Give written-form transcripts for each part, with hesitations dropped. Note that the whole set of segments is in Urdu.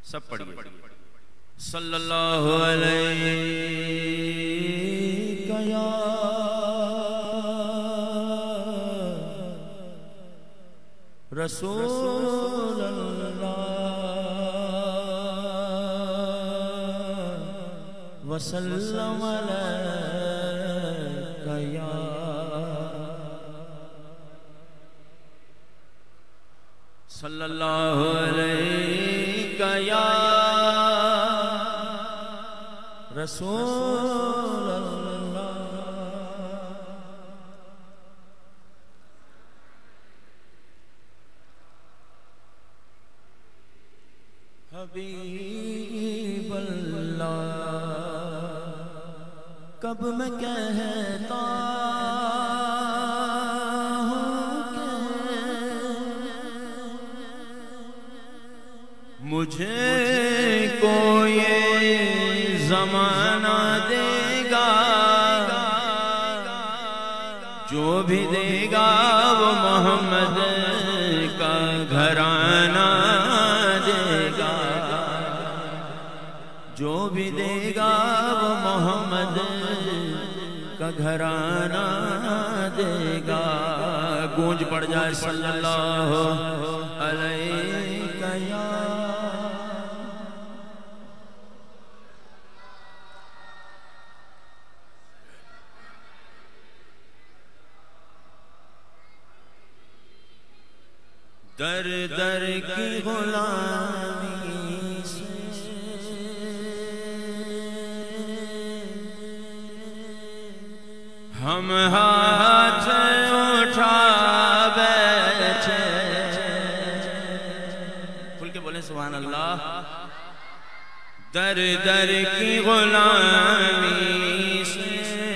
سب پڑھیے صلی اللہ علیہ یا رسول اللہ وسلم علیہ یا صلی اللہ علیہ یا رسول اللہ حبیب اللہ کب میں کہتا مجھے کوئی زمانہ دے گا جو بھی دے گا وہ محمد کا گھرانہ دے گا جو بھی دے گا وہ محمد کا گھرانہ دے گا گونج پڑ جائے صلی اللہ علیہ یا در در کی غلامی سے ہم ہاتھ اٹھا بیٹھے کھل کے بولیں سبحان اللہ در در کی غلامی سے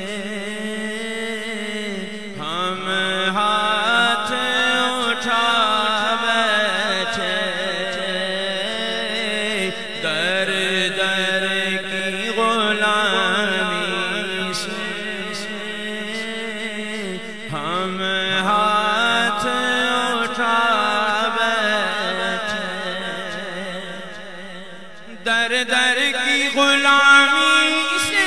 ہم ہاتھ اٹھا در در کی غلامی سے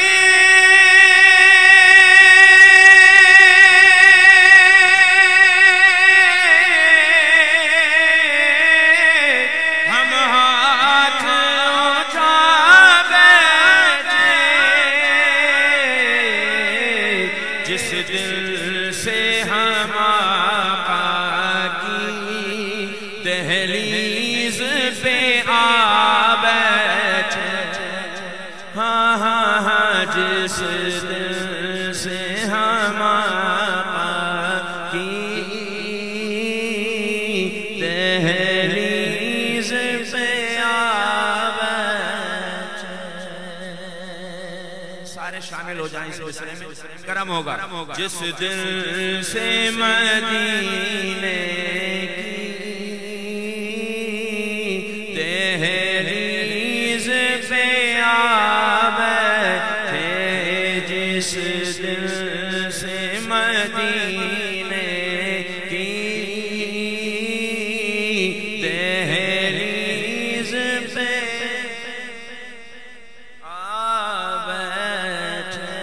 ہم ہاتھ اٹھا بیٹھے جس دل سے ہم آقا کی دہلیز پہ جس دل سے ہم آقا کی دہلیز پہ سارے شامل ہو جائیں اس سلسلے میں کرم ہوگا جس دل سے مدینے کی دہلیز پہ جس دل سے مدینے کی دہلیز پہ آ بیٹھے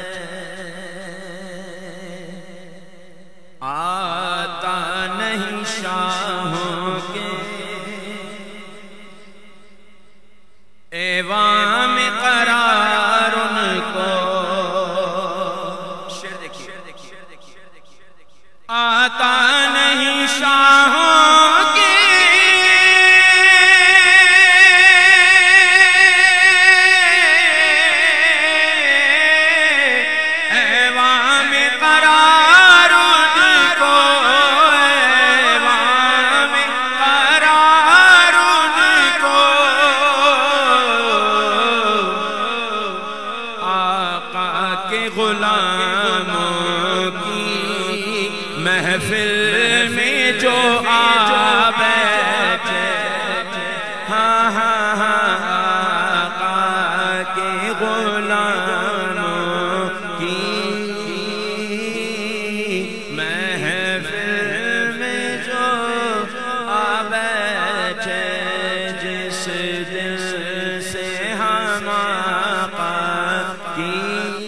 آتا نہیں شاہوں کے ایوان میں قرار ان کو آتا نہیں شاہوں کے ایوان میں قرار ان کو ایوان میں قرار ان کو آقا کے غلاموں کی محفل میں جو آ بیٹھے ہاں ہاں ہاں آقا کے غلاموں کی محفل میں جو آ بیٹھے جس جس دل سے ہم آقا کی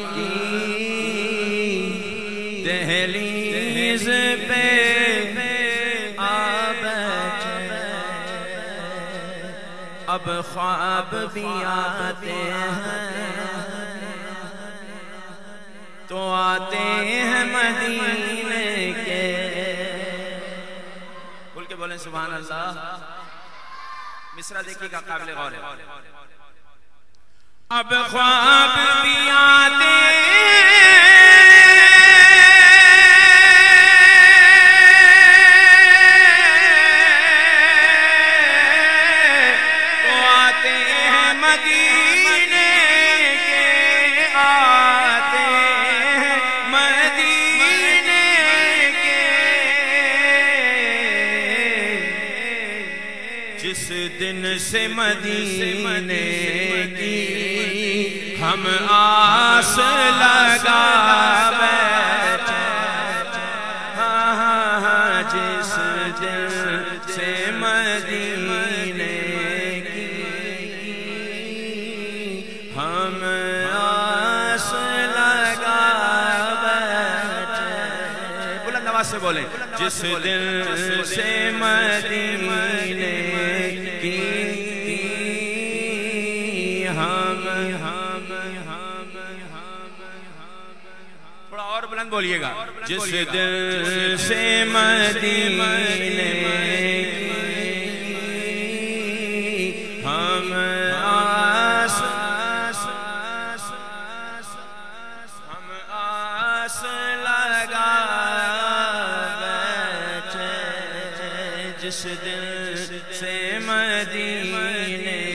دہلیز پہ آ بیٹھے، اب خواب بھی آتے ہیں تو آتے ہیں مدینے کے۔ بول کے بولیں سبحان اللہ۔ مصرع دیکھیے گا، قابل غور ہے۔ اب خواب بھی آتے تو آتے ہیں مدینے کے، آتے ہیں مدینے کے۔ جس دن سے مدینے کی ہم آس لگا بیٹھے، جس دن سے مدینے کی ہم آس لگا بیٹھے، بلند آواز سے بولیں، جس دن سے مدینے کی تھوڑا اور بلند بولیے گا، جس دل سے مدینے کی ہم آس لگا بیٹھے، جس دل سے مدینے